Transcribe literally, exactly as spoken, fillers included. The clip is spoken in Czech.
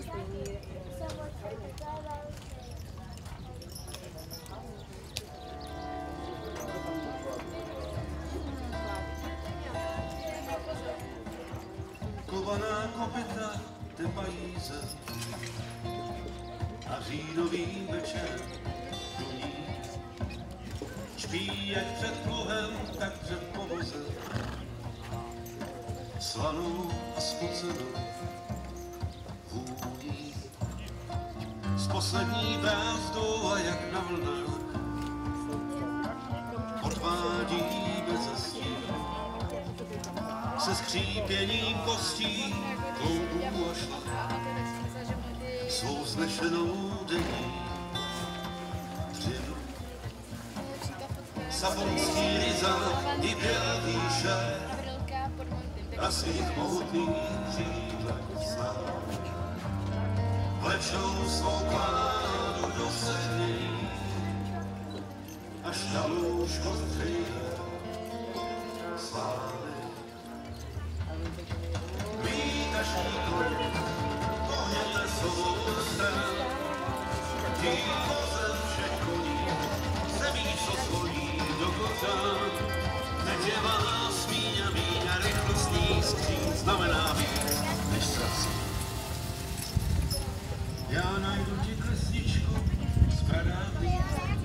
Kovaná kopyta tepají zem a říjnovým večerem duní. Špí jak před pluhem, tak před povozem, slanou a spocenou vůní. Z poslední brázdu a jak na vlnách odvádí bezestí se skřípěním kostí, kloubů a šlak svou znešenou denní dřinu. Savonský ryzák i bělý šéf na svých mohutných křídlech snad vlečou svou kládu do sední, až na lůžko střeje slávy. Výtažní koně, pohněte svou stran, tím vozem všech koní se místo svojí do kořán. Teď je vás míň a míň a rychlostní skříň znamená víc než srdce. Já najdu ti klesničku z pradávných